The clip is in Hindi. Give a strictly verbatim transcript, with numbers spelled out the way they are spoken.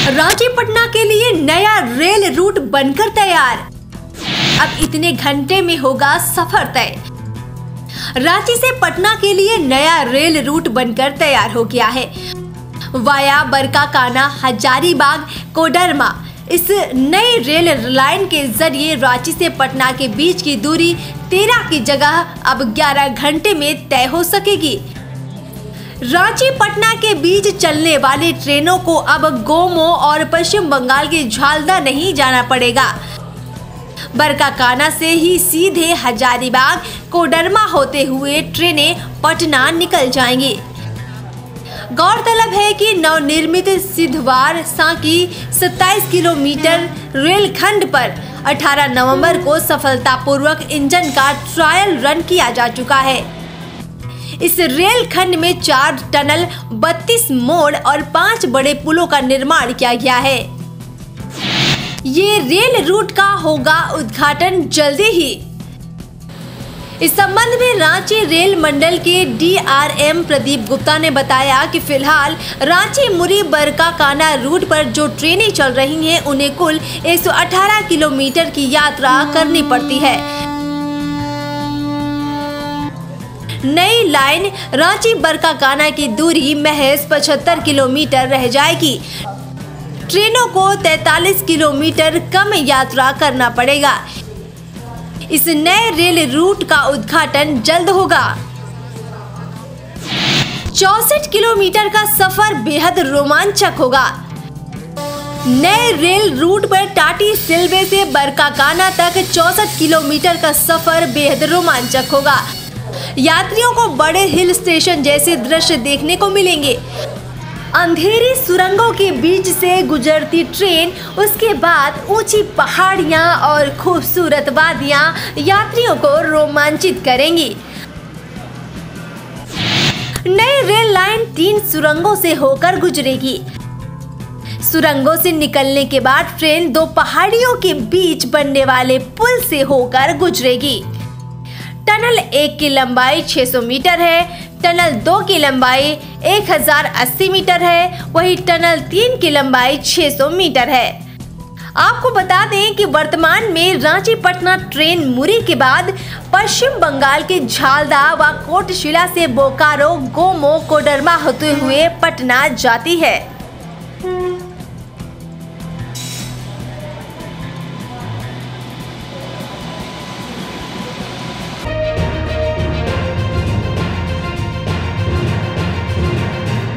रांची पटना के लिए नया रेल रूट बनकर तैयार। अब इतने घंटे में होगा सफर तय। रांची से पटना के लिए नया रेल रूट बनकर तैयार हो गया है। वाया बरकाकाना, हजारीबाग, कोडरमा। इस नई रेल लाइन के जरिए रांची से पटना के बीच की दूरी तेरह की जगह अब ग्यारह घंटे में तय हो सकेगी। रांची पटना के बीच चलने वाली ट्रेनों को अब गोमो और पश्चिम बंगाल के झालदा नहीं जाना पड़ेगा। बरकाकाना से ही सीधे हजारीबाग, कोडरमा होते हुए ट्रेनें पटना निकल जाएंगी। गौरतलब है कि नवनिर्मित सिद्धवार सांकी सत्ताईस किलोमीटर रेलखंड पर अठारह नवंबर को सफलतापूर्वक इंजन का ट्रायल रन किया जा चुका है। इस रेल खंड में चार टनल, बत्तीस मोड़ और पांच बड़े पुलों का निर्माण किया गया है। ये रेल रूट का होगा उद्घाटन जल्दी ही। इस संबंध में रांची रेल मंडल के D R M Pradeep Gupta ने बताया कि फिलहाल रांची मुरी बरकाकाना रूट पर जो ट्रेनें चल रही हैं उन्हें कुल एक सौ अठारह किलोमीटर की यात्रा करनी पड़ती है। नई लाइन रांची बरकाकाना की दूरी महज पचहत्तर किलोमीटर रह जाएगी। ट्रेनों को तैंतालीस किलोमीटर कम यात्रा करना पड़ेगा। इस नए रेल रूट का उद्घाटन जल्द होगा। चौसठ किलोमीटर का सफर बेहद रोमांचक होगा। नए रेल रूट पर टाटी सिलवे से बरकाकाना तक चौसठ किलोमीटर का सफर बेहद रोमांचक होगा। यात्रियों को बड़े हिल स्टेशन जैसे दृश्य देखने को मिलेंगे। अंधेरी सुरंगों के बीच से गुजरती ट्रेन, उसके बाद ऊंची पहाड़ियां और खूबसूरत वादियां यात्रियों को रोमांचित करेंगी। नई रेल लाइन तीन सुरंगों से होकर गुजरेगी। सुरंगों से निकलने के बाद ट्रेन दो पहाड़ियों के बीच बनने वाले पुल से होकर गुजरेगी। टनल एक की लंबाई छह सौ मीटर है, टनल दो की लंबाई एक हज़ार अस्सी मीटर है, वही टनल तीन की लंबाई छह सौ मीटर है। आपको बता दें कि वर्तमान में रांची पटना ट्रेन मुरी के बाद पश्चिम बंगाल के झालदा व कोटशिला से बोकारो, गोमो, कोडरमा होते हुए पटना जाती है।